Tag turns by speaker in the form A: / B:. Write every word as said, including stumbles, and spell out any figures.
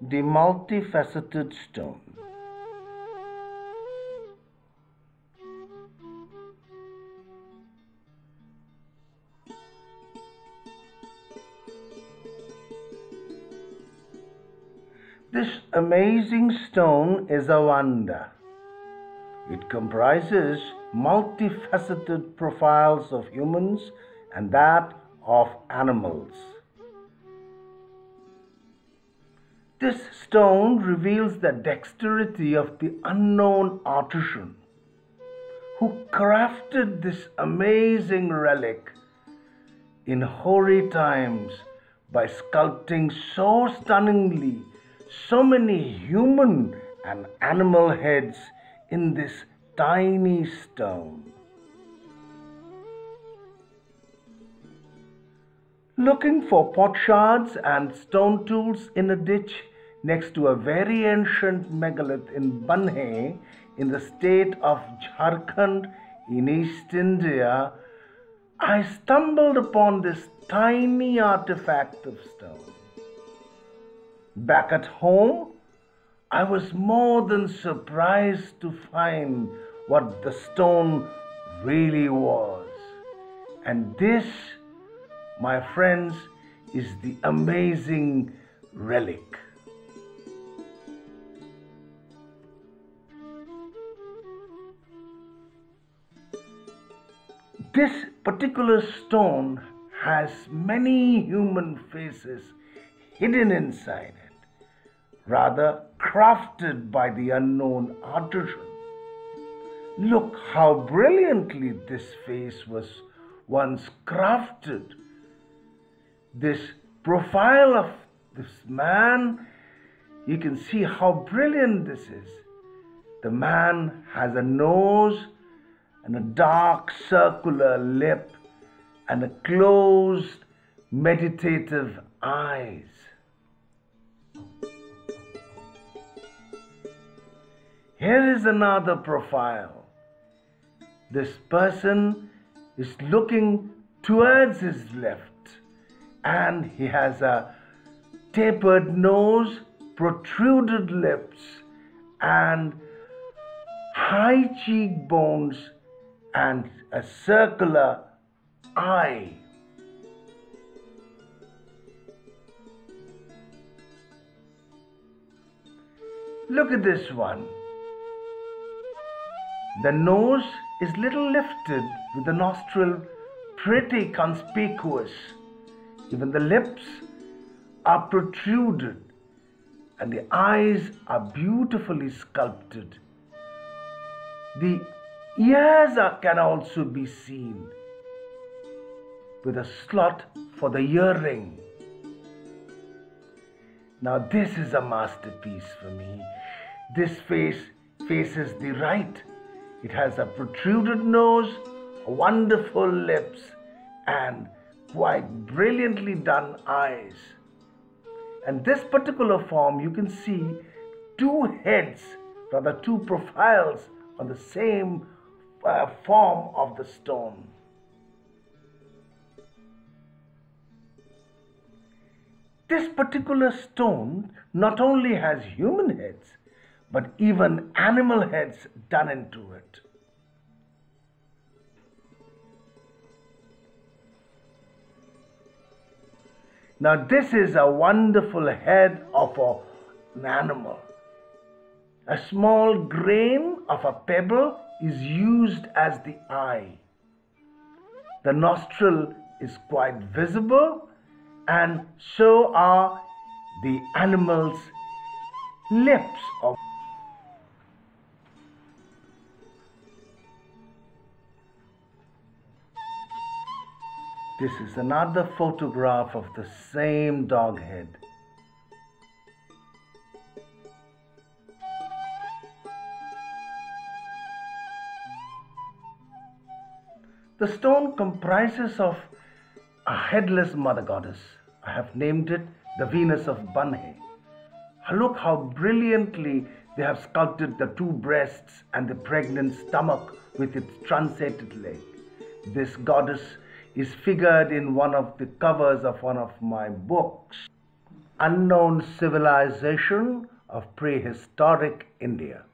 A: The Multifaceted Stone. This amazing stone is a wonder. It comprises multifaceted profiles of humans and that of animals. This stone reveals the dexterity of the unknown artisan who crafted this amazing relic in hoary times by sculpting so stunningly so many human and animal heads in this tiny stone. Looking for potsherds and stone tools in a ditch next to a very ancient megalith in Banhe in the state of Jharkhand in East India, I stumbled upon this tiny artifact of stone. Back at home, I was more than surprised to find what the stone really was. And this, my friends, is the amazing relic. This particular stone has many human faces hidden inside it, rather crafted by the unknown artisan. Look how brilliantly this face was once crafted. This profile of this man, you can see how brilliant this is. The man has a nose and a dark circular lip and a closed meditative eyes. Here is another profile. This person is looking towards his left and he has a tapered nose, protruded lips, and high cheekbones and a circular eye. Look at this one. The nose is little lifted with the nostril pretty conspicuous. Even the lips are protruded and the eyes are beautifully sculpted. The ears are, can also be seen with a slot for the earring. Now this is a masterpiece for me. This face faces the right. It has a protruded nose, wonderful lips, and quite brilliantly done eyes. And this particular form, you can see two heads, rather two profiles on the same uh, form of the stone. This particular stone not only has human heads, but even animal heads done into it. Now this is a wonderful head of a, an animal. A small grain of a pebble is used as the eye. The nostril is quite visible, and so are the animal's lips. Of This is another photograph of the same dog head. The stone comprises of a headless mother goddess. I have named it the Venus of Banhe. Look how brilliantly they have sculpted the two breasts and the pregnant stomach with its truncated leg. This goddess is figured in one of the covers of one of my books. unknown civilization of prehistoric India.